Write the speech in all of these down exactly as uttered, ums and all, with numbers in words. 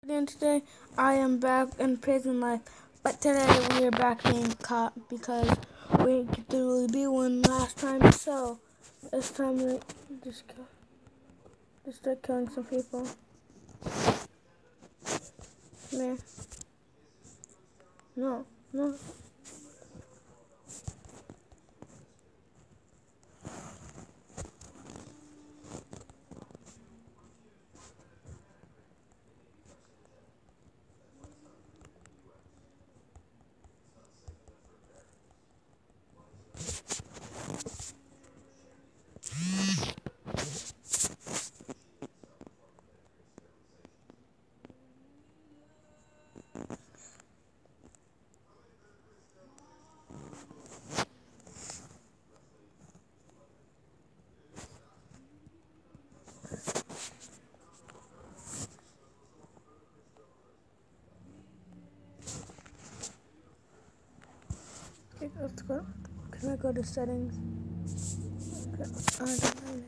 And today I am back in prison life, but today we are back being caught because we get to really be one last time. So it's time to just kill, just start killing some people. Come here. No, no. Okay, let's go. Can I go to settings? Okay, I don't know.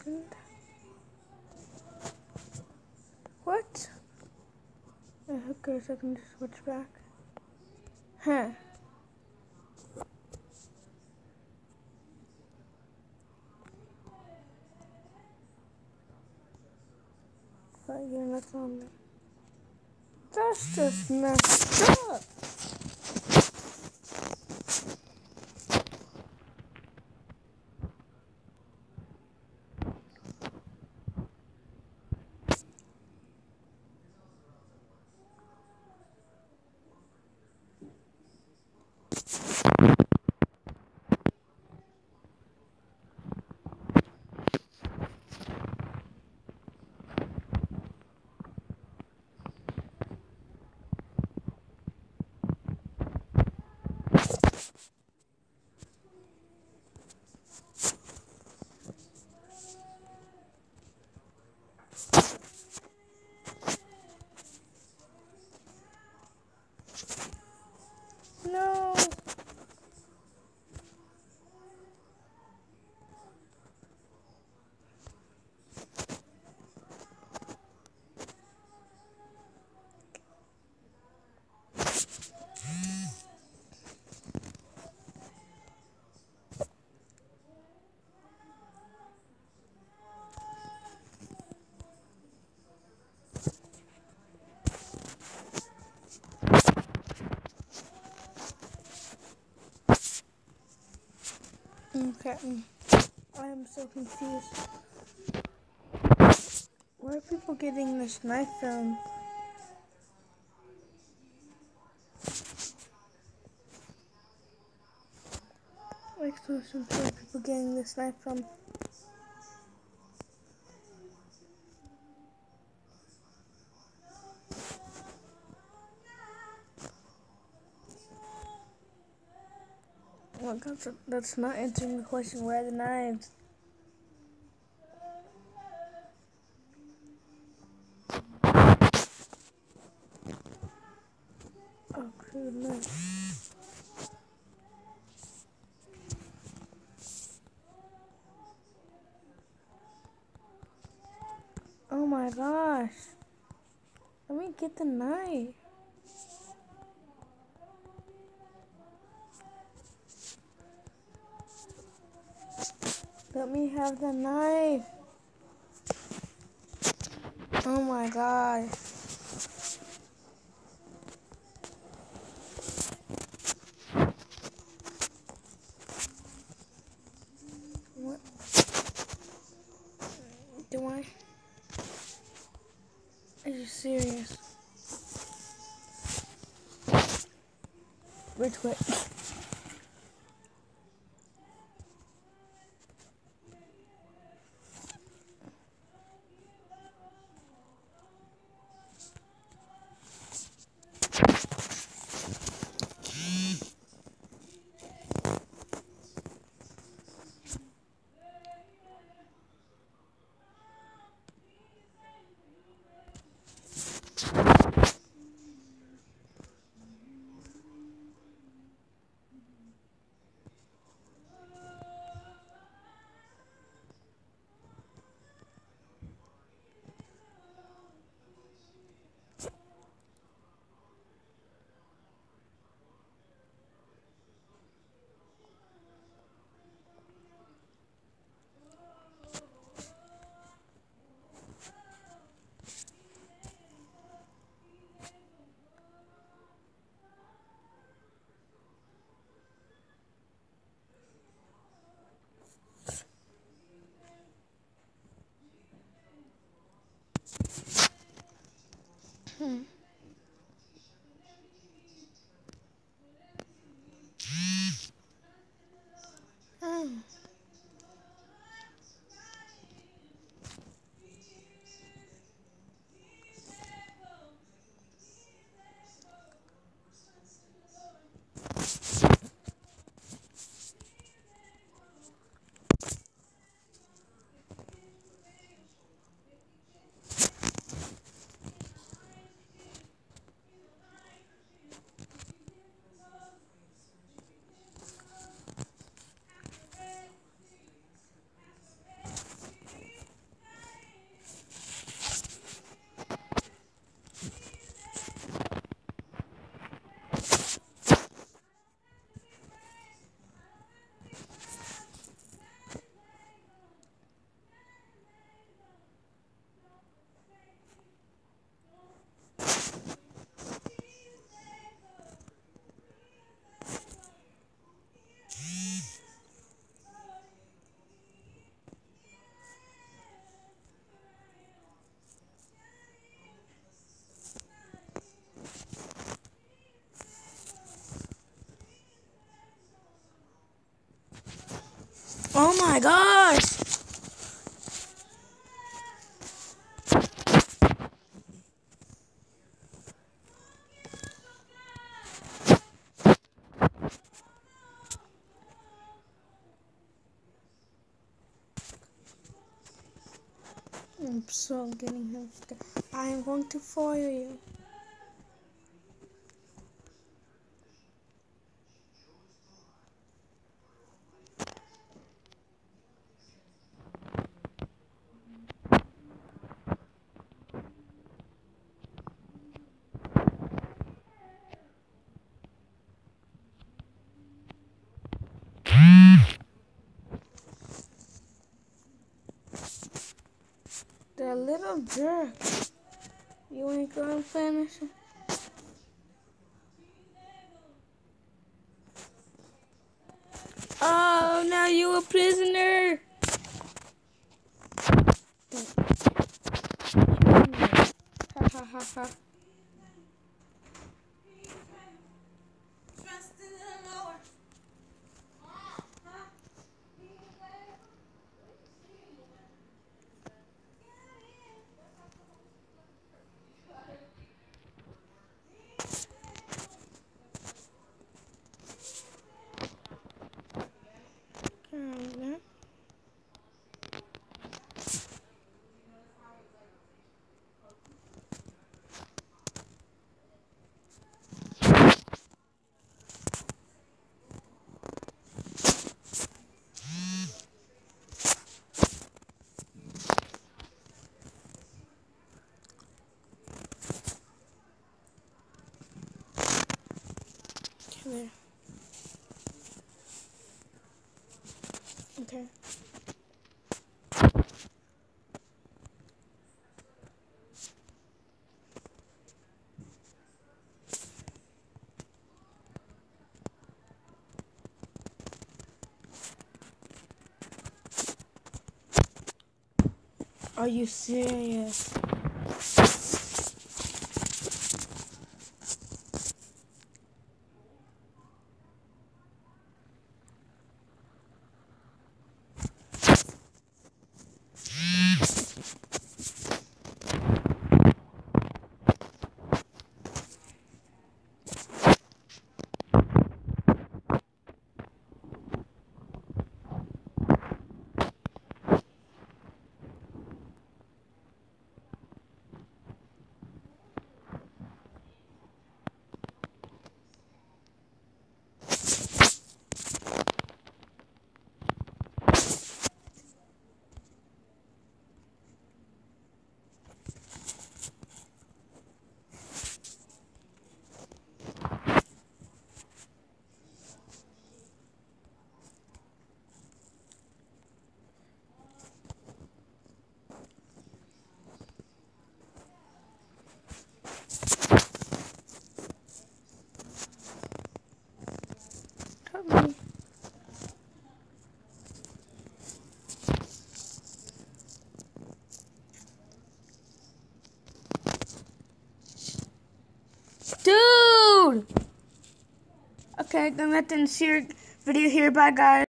second. What? Okay, so I can just switch back. Huh. But yeah, that's on me. That's just messed up. No. Okay. I am so confused. Where are people getting this knife from? Like, so some where are people getting this knife from? Well, that's, that's not answering the question. Where are the knives? Oh, crude knife. Oh my gosh. Let me get the knife. Let me have the knife. Oh my gosh. What? Do I? Are you serious? Which way? Hmm. Hmm. also getting him scared. I am going to fire you. The little jerk. You ain't gonna finish it? Oh, now you a prisoner. Ha ha ha ha. Come here. Okay. Are you serious? Help me. Dude! Okay, then that's the video here. Bye, guys.